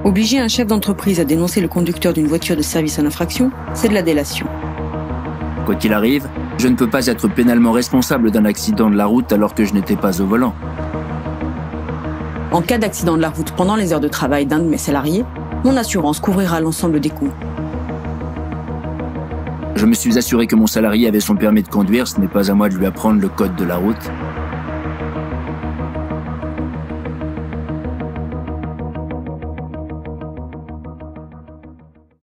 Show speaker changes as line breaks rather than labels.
Obliger un chef d'entreprise à dénoncer le conducteur d'une voiture de service en infraction, c'est de la délation.
Quoi qu'il arrive, je ne peux pas être pénalement responsable d'un accident de la route alors que je n'étais pas au volant.
En cas d'accident de la route pendant les heures de travail d'un de mes salariés, mon assurance couvrira l'ensemble des coûts.
Je me suis assuré que mon salarié avait son permis de conduire, ce n'est pas à moi de lui apprendre le code de la route.